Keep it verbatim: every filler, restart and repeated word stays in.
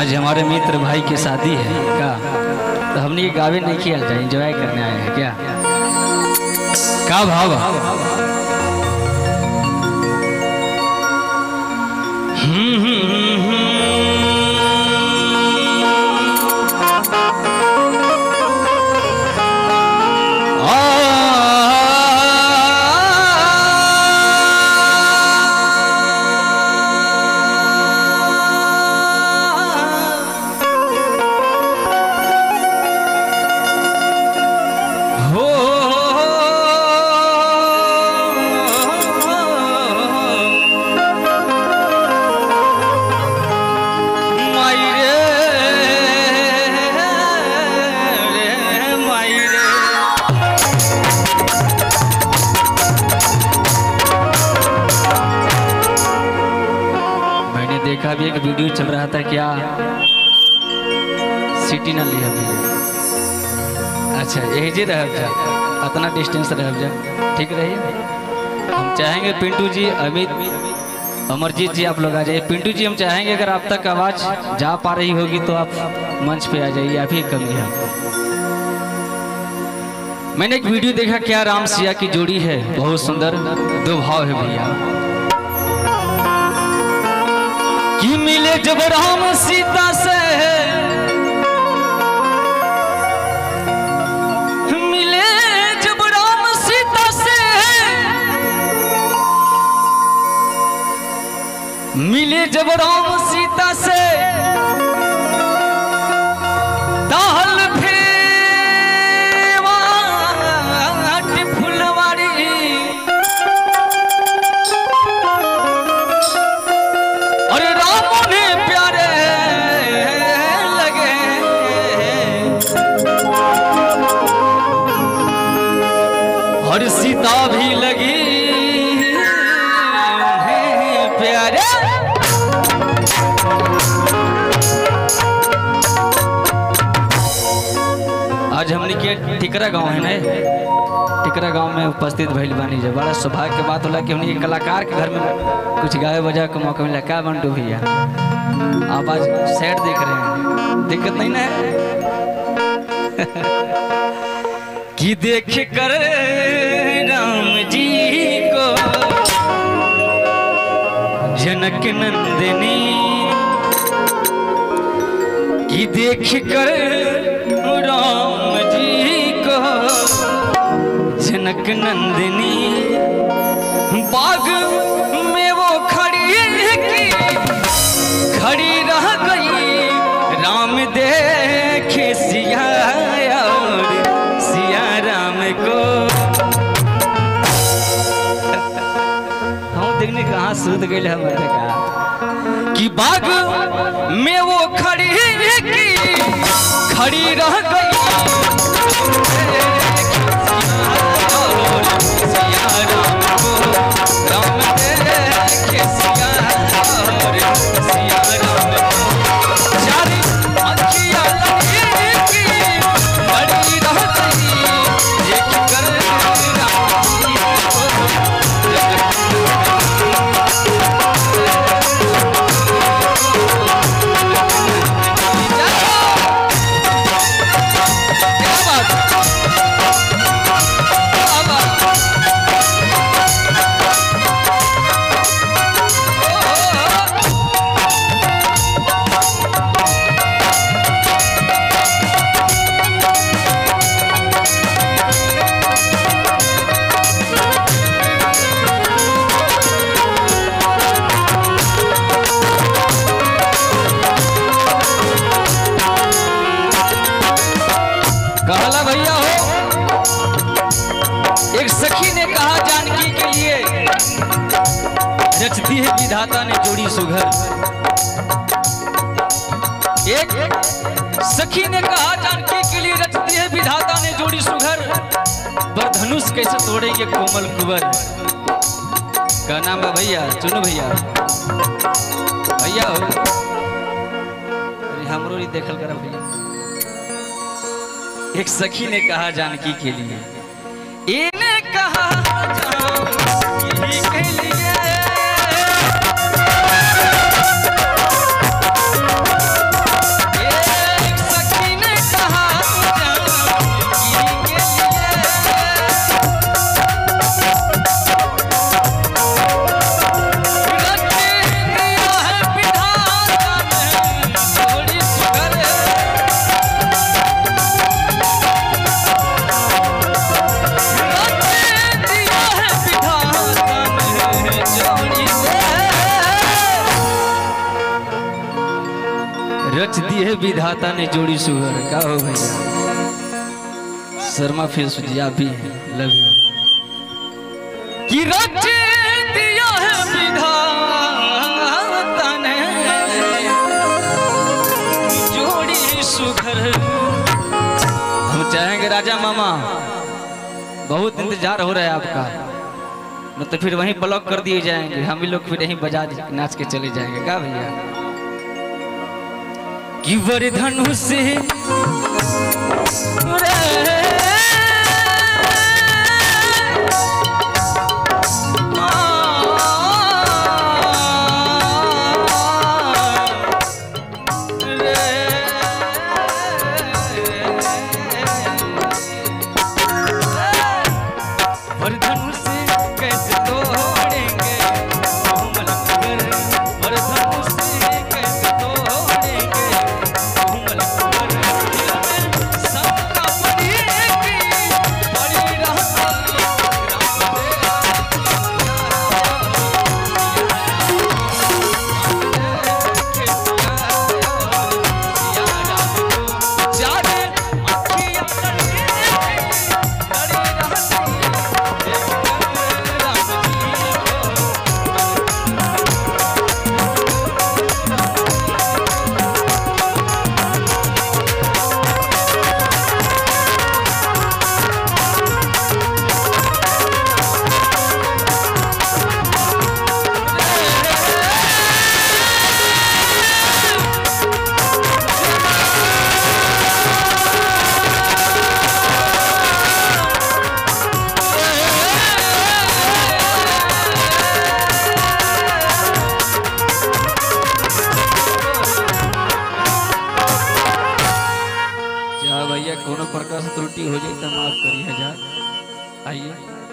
आज हमारे मित्र भाई की शादी है क्या, तो हमने ये गावे नहीं किया जाए, एंजॉय करने आए हैं क्या। क्या भाव देखा भी एक वीडियो चल रहा था क्या, सिटी ना लिया भी। अच्छा यही जी रह जा, इतना डिस्टेंस रह जा, ठीक रहिए। हम चाहेंगे पिंटू जी, अमित, अमरजीत जी आप लोग आ जाइए। पिंटू जी हम चाहेंगे अगर आप तक आवाज जा पा रही होगी तो आप मंच पे आ जाइए, आप ही कमी है। मैंने एक वीडियो देखा क्या, राम सिया की जोड़ी है, बहुत सुंदर, दो भाव है भैया। कि मिले जब राम सीता से, मिले जब राम सीता से, मिले जब राम सीता से, दाल भेवाट फुलवारी, अरे राम उन्हें प्यारे लगे, और सीता भी लगी उन्हें प्यारे। आज हमने के टिकरा गांव है ना, टिकरा गांव में उपस्थित भइल बानी, जब बड़ा सौभाग्य के बात होला कि हमने कलाकार के घर में कुछ गावे बजा का मौका मिला। क्या बंटू भैया आप आज सेट देख रहे हैं, दिक्कत नहीं ना है? कि देख कर राम जी को जनक नंदिनी, कि देख कर राम जी को जनक नंदिनी, बाग में वो खड़ी की खड़ी रह गई, राम देखे सिया और सिया राम को। हम देखने कहाँ सूत गए हमारे का, कि बाग में वो खड़ी की खड़ी रह गई, सिया राम को, राम देखे सिया और सिया राम को। चारी अखियाँ लगी की खड़ी रह गई, देख कर राम जी को। कहला भैया हो, एक सखी ने कहा जानकी के लिए, रचती है विधाता ने जोड़ी सुघर। एक सखी ने कहा जानकी के लिए, रचती है विधाता ने जोड़ी सुघर, पर धनुष कैसे तोड़ेंगे कोमल कुंवर। का नाम है भैया, चुनो भैया, भैया हो, हमरो ही देखल करा भैया। एक सखी ने कहा जानकी के लिए, इन्हें कहा जानकी के लिए, रच दी है विधाता ने जोड़ी सुगर। क्या हो भैया शर्मा फिर सुजिया भी है, लव यू। कि रच दिया है विधाता ने जोड़ी सुगर। हम चाहेंगे राजा मामा, बहुत इंतजार हो रहा है आपका, न तो फिर वहीं ब्लॉक कर दिए जाएंगे, हम भी लोग फिर यहीं बजा नाच के चले जाएंगे। क्या भैया कि वरधनु से कोनो प्रकार से त्रुटि हो जाए तो माफ करिए हजार। आइए।